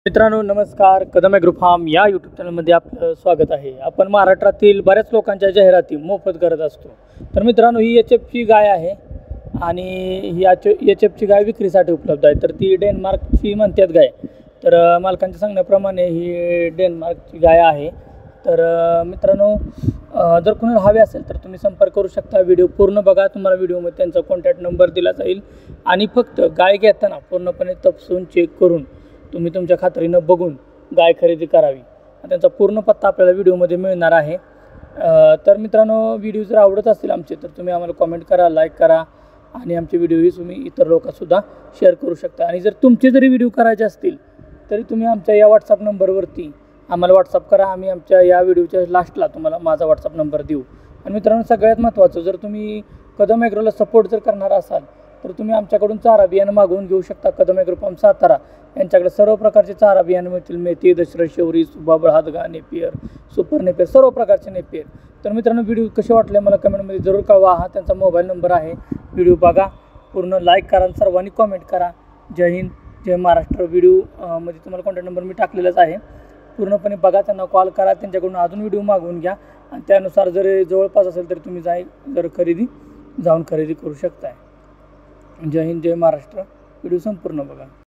मित्रांनो नमस्कार. Kadam agro farm या यूट्यूब चॅनलमध्ये आपलं स्वागत आहे. आपण महाराष्ट्रातील बऱ्याच लोकांच्या जाहिराती मोफत करत असतो. तर मित्रांनो ही HFची गाय आहे आणि ही HFची गाय विक्रीसाठी उपलब्ध आहे. तर ती डेन्मार्कची म्हणतात गाय. तर मालकांच्या सांगण्याप्रमाणे ही डेन्मार्कची गाय आहे. तर मित्रांनो जर कोणाला हवे असेल तर तुम्ही संपर्क करू शकता. व्हिडिओ पूर्ण बघा. तुम्हाला व्हिडिओमध्ये त्यांचा कॉन्टॅक्ट नंबर दिला जाईल आणि फक्त गाय घेताना पूर्णपणे तपासून चेक करून तुम्ही तुमच्या खात्रीनं बघून गाय खरेदी करावी. त्यांचा पूर्ण पत्ता आपल्याला व्हिडिओमध्ये मिळणार आहे. तर मित्रांनो व्हिडिओ जर आवडत असतील आमचे तर तुम्ही आम्हाला कॉमेंट करा, लाईक करा आणि आमचे व्हिडिओही तुम्ही इतर लोकांसुद्धा शेअर करू शकता. आणि जर तुमचे जरी व्हिडिओ करायचे असतील तरी तुम्ही आमच्या या व्हॉट्सअप नंबरवरती आम्हाला व्हॉट्सअप करा. आम्ही आमच्या या व्हिडिओच्या लास्टला तुम्हाला माझा व्हॉट्सअप नंबर देऊ. आणि मित्रांनो सगळ्यात महत्त्वाचं, जर तुम्ही कदम ॲग्रोला सपोर्ट जर करणार असाल तर तुम्ही आमच्याकडून चारा बियाणं मागवून घेऊ शकता. कदम ॲग्रो फार्म सातारा यांच्याकडे सर्व प्रकारचे चारा बियाणं मिळतील. मेथी, दशरथ, शेवरी, सुबाबळ, हादगा, नेपियर, सुपर नेपियर, सर्व प्रकारचे नेपियर. तर मित्रांनो व्हिडिओ कसे वाटले मला कमेंटमध्ये जरूर कळवा. हा त्यांचा मोबाईल नंबर आहे. व्हिडिओ बघा, पूर्ण लाईक करा, सर्वांनी कॉमेंट करा. जय हिंद, जय महाराष्ट्र. व्हिडिओ मध्ये तुम्हाला कॉन्टॅक्ट नंबर मी टाकलेलाच आहे. पूर्णपणे बघा, त्यांना कॉल करा, त्यांच्याकडून अजून व्हिडिओ मागवून घ्या आणि त्यानुसार जर जवळपास असेल तर तुम्ही जाऊन खरेदी करू शकताय. जय हिंद, जय महाराष्ट्र. व्हिडिओ संपूर्ण बघा.